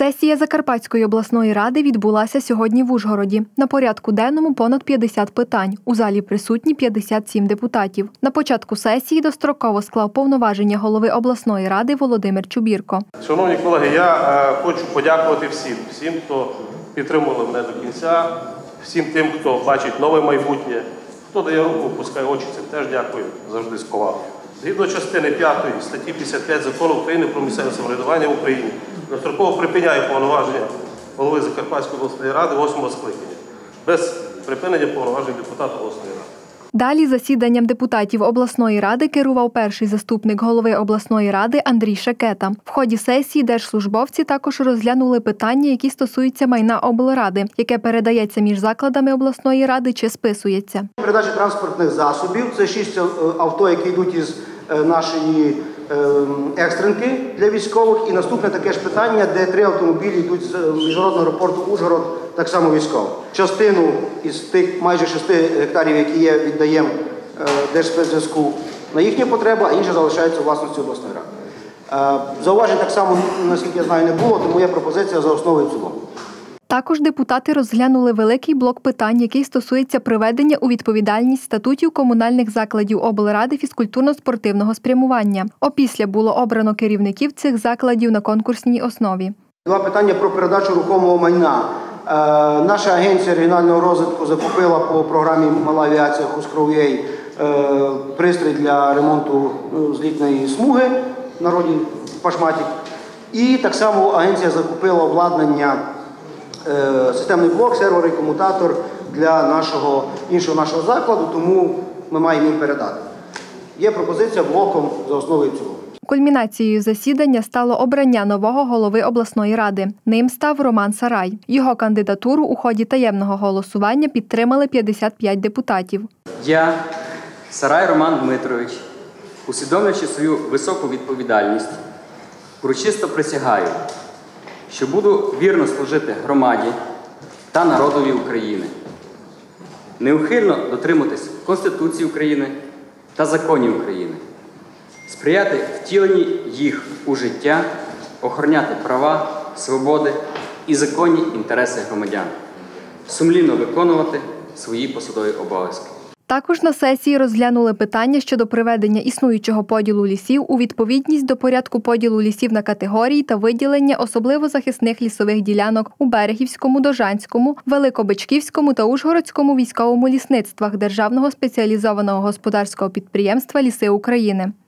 Сесія Закарпатської обласної ради відбулася сьогодні в Ужгороді. На порядку денному понад 50 питань. У залі присутні 57 депутатів. На початку сесії достроково склав повноваження голови обласної ради Володимир Чубірко. Шановні колеги, я хочу подякувати всім, хто підтримував мене до кінця, всім тим, хто бачить нове майбутнє, хто дає руку, пускає очі, цим теж дякую, завжди з повагою. Згідно частини 5 статті 55 Закону України про місцеве самоврядування в Україні, достроково припиняє повноваження голови Закарпатської обласної ради 8-го скликання, без припинення повноважень депутата обласної ради. Далі засіданням депутатів обласної ради керував перший заступник голови обласної ради Андрій Шекета. В ході сесії держслужбовці також розглянули питання, які стосуються майна облради, яке передається між закладами обласної ради чи списується. Передача транспортних засобів – це 6 авто, які йдуть із нашої екстренки для військових. І наступне таке ж питання, де 3 автомобілі йдуть з міжнародного аеропорту Ужгород, так само військових. Частину із тих майже 6 гектарів, які є, віддаємо Держспецзв'язку на їхні потреби, а інші залишаються у власності обласної ради. Зауважень так само, наскільки я знаю, не було, тому є пропозиція за основу і в цілому. Також депутати розглянули великий блок питань, який стосується приведення у відповідальність статутів комунальних закладів облради фізкультурно-спортивного спрямування. Опісля було обрано керівників цих закладів на конкурсній основі. 2 питання про передачу рухомого майна. Наша агенція регіонального розвитку закупила по програмі «Мала авіація Хускров'єй» пристрій для ремонту злітної смуги, в народі «Пашматік». І так само агенція закупила обладнання, системний блок, сервер і комутатор для іншого нашого закладу, тому ми маємо їм передати. Є пропозиція блоком за основу і в цілому. Кульмінацією засідання стало обрання нового голови обласної ради. Ним став Роман Сарай. Його кандидатуру у ході таємного голосування підтримали 55 депутатів. Я, Сарай Роман Дмитрович, усвідомлюючи свою високу відповідальність, урочисто присягаю, що буду вірно служити громаді та народові України, неухильно дотримуватись Конституції України та законів України, сприяти втіленні їх у життя, охороняти права, свободи і законні інтереси громадян, сумлінно виконувати свої посадові обов'язки. Також на сесії розглянули питання щодо приведення існуючого поділу лісів у відповідність до порядку поділу лісів на категорії та виділення особливо захисних лісових ділянок у Берегівському, Дожанському, Великобичківському та Ужгородському військовому лісництвах Державного спеціалізованого господарського підприємства «Ліси України».